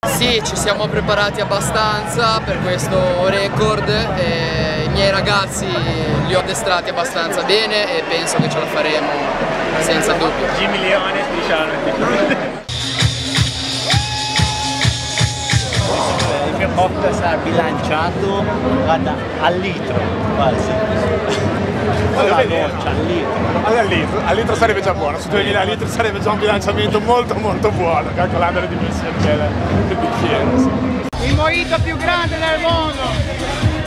Sì, ci siamo preparati abbastanza per questo record e i miei ragazzi li ho addestrati abbastanza bene e penso che ce la faremo senza dubbio. G milioni, diciamo. Il mio box sarà bilanciato, guarda, al litro, quasi. Alla goccia, al litro. Al litro sarebbe già buono, su 2000 litri sarebbe già un bilanciamento molto buono, calcolando le dimensioni del bicchiere. Sì. Il mojito più grande del mondo!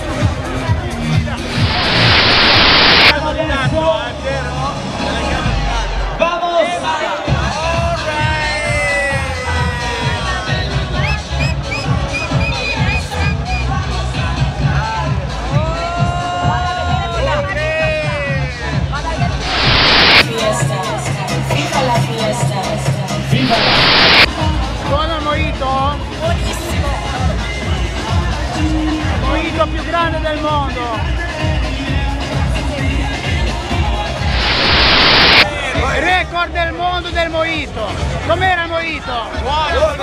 Buono il mojito? Buonissimo! Il mojito più grande del mondo! Il record del mondo del mojito! Com'era il mojito? Buono!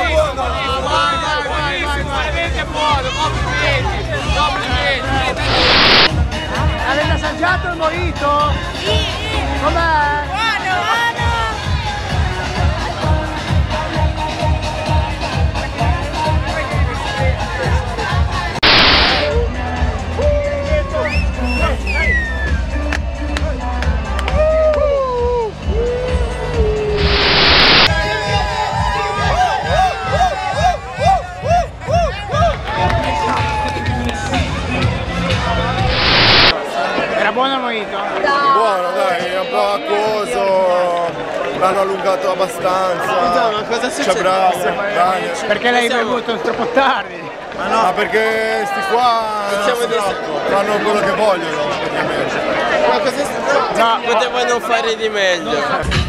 Vai! Veramente buono, complimenti! Avete assaggiato il mojito? Sì! Com'è? Buono! Era buono il mojito? Buono, dai, è un po' acquoso, l'hanno allungato abbastanza. Ma cosa C'è bravo, dai. Perché l'hai bevuto troppo tardi? Ma perché sti qua fanno quello che vogliono praticamente. cosa No, potevano fare di meglio?